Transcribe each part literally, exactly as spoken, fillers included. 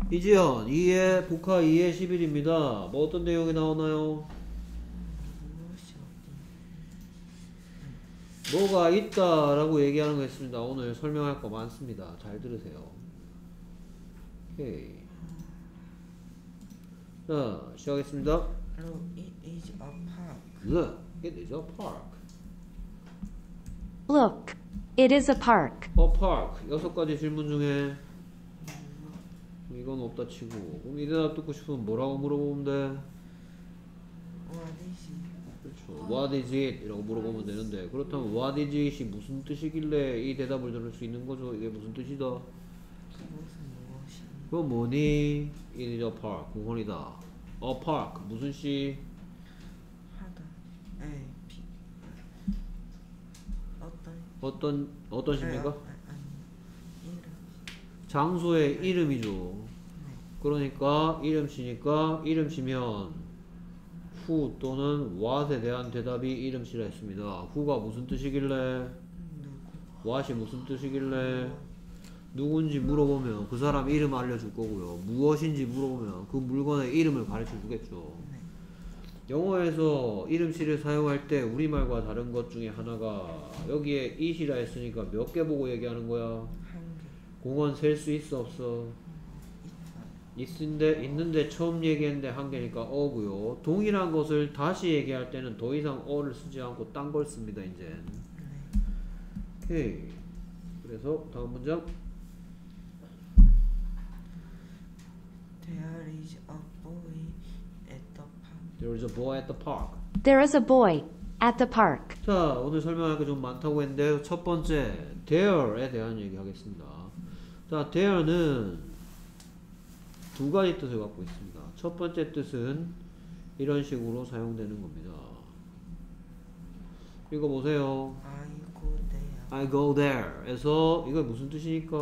이지연 이의 복화 이의 십일입니다. 뭐 어떤 내용이 나오나요? 무엇이 어디 뭐가 있다 라고 얘기하는 거 있습니다. 오늘 설명할 거 많습니다. 잘 들으세요. 오케이. 자, 시작하겠습니다. Look, it is a park. Look, it is a park. Look, it is a park. A park. 여섯 가지 질문 중에 이건 없다 치고, 그럼 이 대답 듣고 싶으면 뭐라고 물어보면 돼? What is it? 그렇죠. What is it? 이라고 물어보면 되는데, 그렇다면 what is it이 무슨 뜻이길래 이 대답을 들을 수 있는 거죠? 이게 무슨 뜻이다? 무슨 무엇이 그건 뭐니? It is a park. 공원이다. A park. 무슨 시? 하다. 에, 비. 어떤 어떤, 어떤 에, 시입니까? 어, 아니 이름. 장소의 이름이죠. 그러니까 이름시니까 이름시면 who 또는 what에 대한 대답이 이름시라 했습니다. who가 무슨 뜻이길래, 누구? what이 무슨 뜻이길래, 누군지 물어보면 그 사람 이름 알려줄 거고요. 무엇인지 물어보면 그 물건의 이름을 가르쳐 주겠죠. 네. 영어에서 이름시를 사용할 때 우리말과 다른 것 중에 하나가, 여기에 it이라 했으니까 몇 개 보고 얘기하는 거야? 한 개. 공원 셀 수 있어 없어? 있어. 있는데, 있는데 처음 얘기했는데 한 개니까 어고요. 동일한 것을 다시 얘기할 때는 더 이상 어를 쓰지 않고 딴 걸 씁니다. 이제. 네. 오케이. 그래서 다음 문장. There is a boy at the park. There is a boy at the park. There is a boy at the park. 자, 오늘 설명할 게 좀 많다고 했는데 첫 번째 there에 대한 얘기 하겠습니다. 자, there는 두 가지 뜻을 갖고 있습니다. 첫 번째 뜻은 이런 식으로 사용되는 겁니다. 읽어보세요. I go there. I go there 에서 이거 무슨 뜻이니까?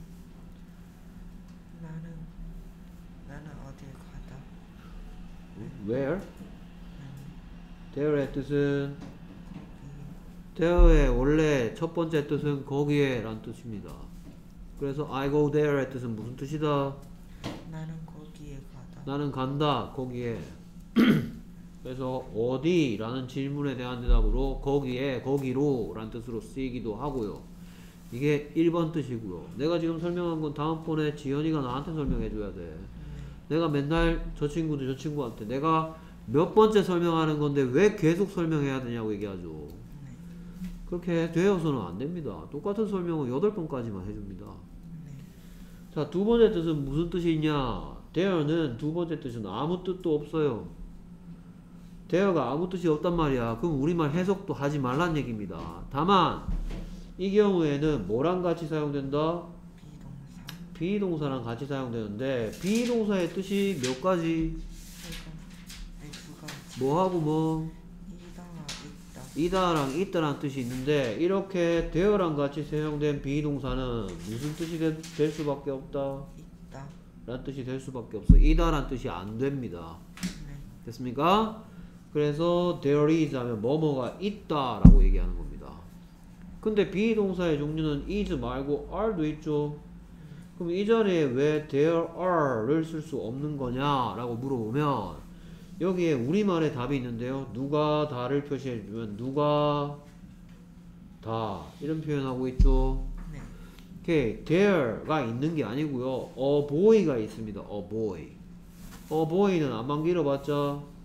나는 나는 어딜 가다. Where? there의 뜻은, 이 there의 원래 첫 번째 뜻은 거기에 란 뜻입니다. 그래서 I go there의 뜻은 무슨 뜻이다? 나는 거기에 가다. 나는 간다 거기에. 그래서 어디? 라는 질문에 대한 대답으로 거기에, 거기로 라는 뜻으로 쓰이기도 하고요. 이게 일 번 뜻이고요. 내가 지금 설명한 건 다음번에 지연이가 나한테 설명해 줘야 돼. 내가 맨날 저 친구도 저 친구한테 내가 몇 번째 설명하는 건데 왜 계속 설명해야 되냐고 얘기하죠. 네. 그렇게 되어서는 안 됩니다. 똑같은 설명은 여덟 번까지만 해줍니다. 네. 자, 두 번째 뜻은 무슨 뜻이 있냐? there는 두 번째 뜻은 아무 뜻도 없어요. there가 아무 뜻이 없단 말이야. 그럼 우리말 해석도 하지 말란 얘기입니다. 다만 이 경우에는 뭐랑 같이 사용된다? 비동사. 비동사랑 같이 사용되는데 비동사의 뜻이 몇 가지? 네, 두 가지. 뭐하고 뭐? 이다와 있다. 이다랑 있다란 뜻이 있는데 이렇게 there랑 같이 사용된 비동사는 무슨 뜻이 되, 될 수밖에 없다? 있다. 란 뜻이 될 수밖에 없어. 이다란 뜻이 안 됩니다. 네. 됐습니까? 그래서 there is 하면 뭐뭐가 있다 라고 얘기하는 겁니다. 근데 비동사의 종류는 is 말고 are도 있죠. 그럼 이 자리에 왜 there are를 쓸 수 없는 거냐 라고 물어보면 여기에 우리말의 답이 있는데요. 누가 다를 표시해주면 누가 다 이런 표현하고 있죠. 네. 오케이. there가 있는 게 아니고요. a boy가 있습니다. a boy. a boy는 안만 길어봤자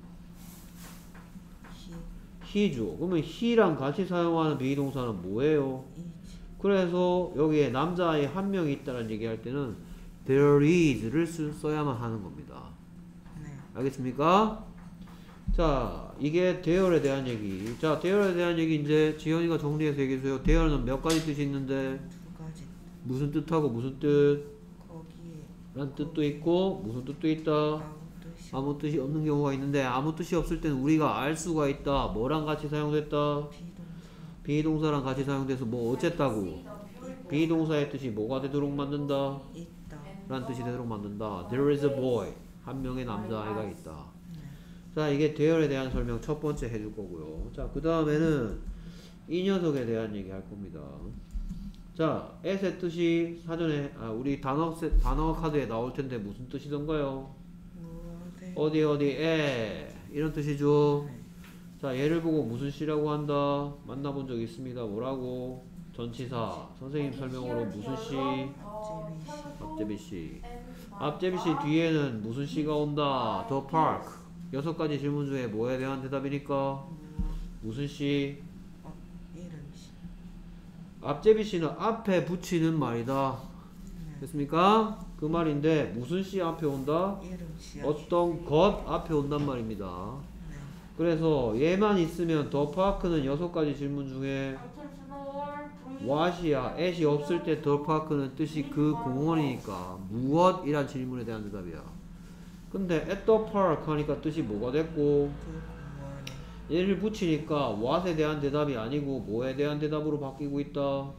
he he죠. 그러면 he랑 같이 사용하는 비동사는 뭐예요? is 그래서 여기에 남자아이 한 명이 있다는 얘기할 때는 there is를 쓰, 써야만 하는 겁니다. 네. 알겠습니까? 자, 이게 there에 대한 얘기. 자, there에 대한 얘기 이제 지현이가 정리해서 얘기해주세요. there는 몇 가지 뜻이 있는데 두 가지. 무슨 뜻하고 무슨 뜻? 거기에 란 뜻도 있고 무슨 뜻도 있다? 아무 뜻이 아무 뜻이 없는 경우가 있는데 아무 뜻이 없을 때는 우리가 알 수가 있다. 뭐랑 같이 사용됐다? 비동사. 비동사랑 같이 사용돼서 뭐 어쨌다고? 비동사의 뜻이 뭐가 되도록 만든다? 있다. 라는 뜻이 되도록 만든다. There is a boy. 한 명의 남자아이가 있다. 네. 자, 이게 there에 대한 설명 첫 번째 해줄 거고요. 자, 그 다음에는 이 녀석에 대한 얘기 할 겁니다. 자, at의 뜻이 사전에 아, 우리 단어 세, 단어 카드에 나올 텐데 무슨 뜻이던가요? 무엇에 어디 어디에 이런 뜻이죠. 네. 자, 얘를 보고 무슨 시라고 한다? 만나본 적 있습니다. 뭐라고? 전치사. 선생님 설명으로 무슨 시? 앞제비 시. 앞제비 시 뒤에는 무슨 시가 온다? The park. 여섯 가지 질문 중에 뭐에 대한 대답이니까? 무슨 시? 어, 이름시. 앞제비 시는 앞에 붙이는 말이다. 됐습니까? 그 말인데 무슨 시 앞에 온다? 이름시. 어떤 것 앞에 온단 말입니다. 네. 그래서 얘만 있으면 더 파크는 여섯 가지 질문 중에 what이야. at이 없을 때 더 파크는 뜻이 그 공원이니까 무엇이란 질문에 대한 대답이야. 근데 at the park 하니까 뜻이 뭐가 됐고 그 공원에 얘를 붙이니까 what에 대한 대답이 아니고 뭐에 대한 대답으로 바뀌고 있다.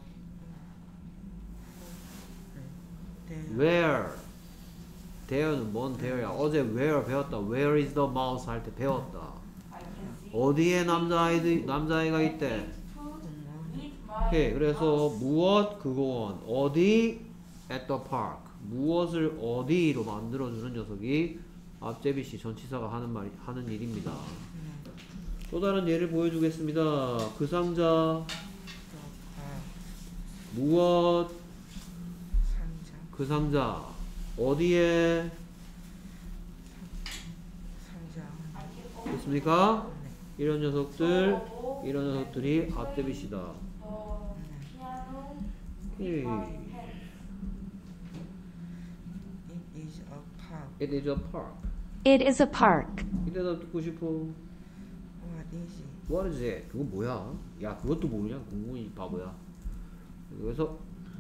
네. where there는 뭔 there야. 어제 where 배웠다. where is the mouse 할 때 배웠다. 어디에 남자아이들, 남자아이가 있대? 오케이. 그래서 무엇 그 공원. 어디 at the park. 무엇을 어디로 만들어주는 녀석이 앞제비시 전치사가 하는 말, 하는 일입니다. 또 다른 예를 보여주겠습니다. 그 상자 아, 무엇 상자. 그 상자 어디에 상자. 됐습니까? 네. 이런 녀석들 이런 녀석들이 앞제비시다. 오케이. It is a park. It is a park. It is a park. 이 대답 듣고 싶어. What is it? What is it? 그거 뭐야? 야 그것도 모르냐? 공무원이 바보야. 그래서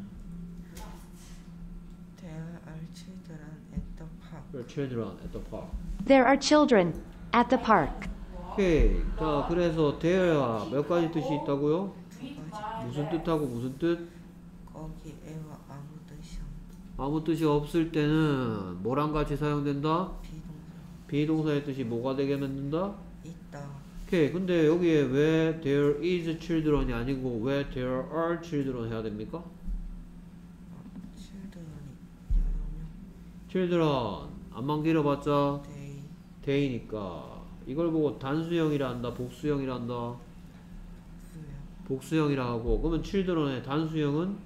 There are children at the park. children at the park. There are children at the park. 오케이. 자 그래서 there야 몇 가지 뜻이 있다고요? 두 가지. 무슨 뜻하고 무슨 뜻? 거기 애와 아무 뜻이 없다. 아무 뜻이 없을 때는 뭐랑 같이 사용된다? 비동사. 비동사의 뜻이 뭐가 되게 만든다? 있다. 오케이. 근데 여기에 왜 there is children이 아니고 왜 there are children 해야 됩니까? children이 여러 명. children 안만 길어봤자 They they니까 이걸 보고 단수형이라 한다 복수형이라 한다 수요. 복수형이라 하고 그러면 children의 단수형은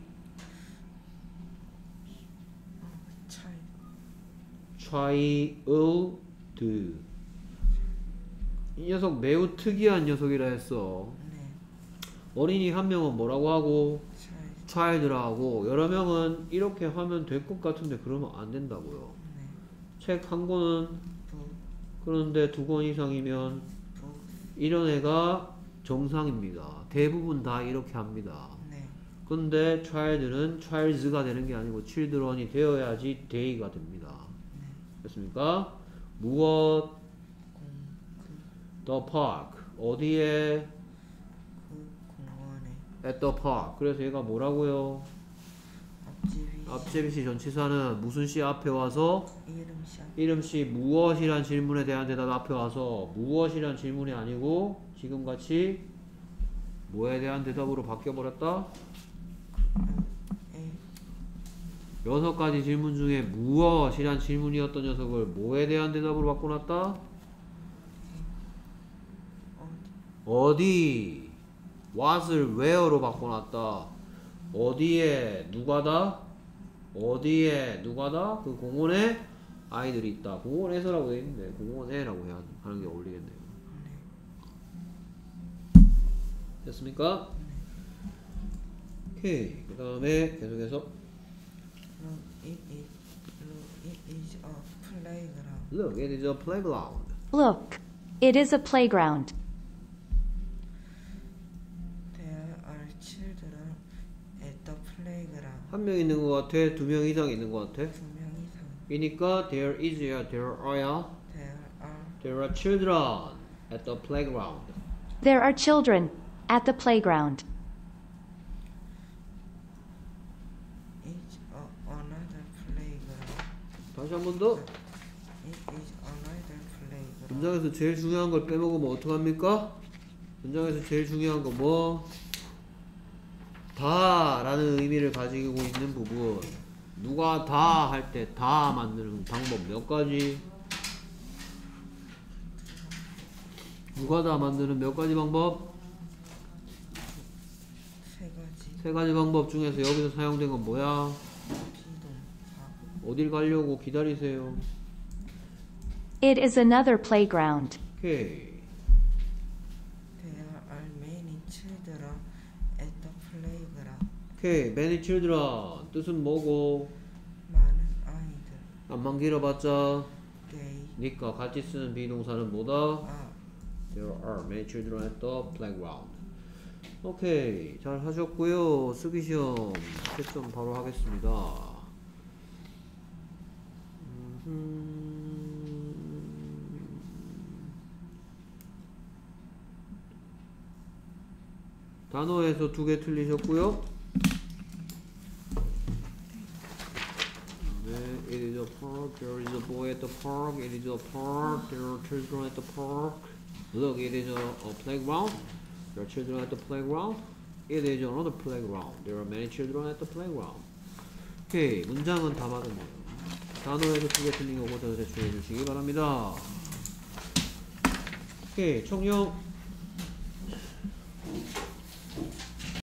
child. child 이 녀석 매우 특이한 녀석이라 했어. 네. 어린이 한 명은 뭐라고 하고 child. child라 하고 여러 명은 이렇게 하면 될 것 같은데 그러면 안 된다고요. 네. 책 한 권은 book. 그런데 두 권 이상이면 book. 이런 애가 정상입니다. 대부분 다 이렇게 합니다. 네. 근데 child는 childs가 되는 게 아니고 children이 되어야지 they가 됩니다. 네. 됐습니까? 무엇? 공. 그, the park 어디에? 그 공원에. at the park 그래서 얘가 뭐라고요? 앞집이. 앞제비시 전치사는 무슨 시 앞에 와서 이름시. 앞- 이름시 무엇이란 질문에 대한 대답 앞에 와서 무엇이란 질문이 아니고 지금같이 뭐에 대한 대답으로 바뀌어버렸다? 에. 여섯 가지 질문 중에 무엇이란 질문이었던 녀석을 뭐에 대한 대답으로 바꿔놨다? 어디. 어디 what을 where로 바꿔놨다. 어디에 누가다? 어디에 누가다? 그 공원에 아이들이 있다. 공원에서라고 돼 있는데 공원에라고 해야 하는 게 어울리겠네요. 됐습니까? 오케이. 그 다음에 계속해서 Look, it is. Look, it is a playground. Look, it is a playground. Look, it is a playground. There are children at the playground. 한 명 있는 것 같아? 두 명 이상 있는 것 같아? 두 명 이상. 이니까 there is야 there are야? There are. There are children at the playground. There are children at the playground. It's a, another playground. 다시 한 번 더. It is another playground. 문장에서 제일 중요한 걸 빼먹으면 어떡합니까? 문장에서 제일 중요한 거 뭐? 다라는 의미를 가지고 있는 부분. 누가 다 할 때 다 만드는 방법 몇 가지? 누가 다 만드는 몇 가지 방법? 세 가지. 세 가지 방법 중에서 여기서 사용된 건 뭐야? 비동사. 어딜 가려고 기다리세요. It is another playground. 오케이. There are many children at the playground. 오케이. many children 뜻은 뭐고? 많은 아이들. 안만 길어봤자 They 니까 같이 쓰는 비동사는 뭐다? are. There are many children at the playground. 오케이. 잘 하셨고요. 수기 시험 채점 바로 하겠습니다. 음흠. 단어에서 두 개 틀리셨고요. 네, it is a park. There is a boy at the park. It is a park. There are children at the park. Look, it is a, a playground. There are children at the playground. It is another playground. There are many children at the playground. 오케이, 문장은 다 맞았네요. 단어에서 두 개 틀린 거 고쳐서 제출해 주시기 바랍니다. 오케이, 청룡.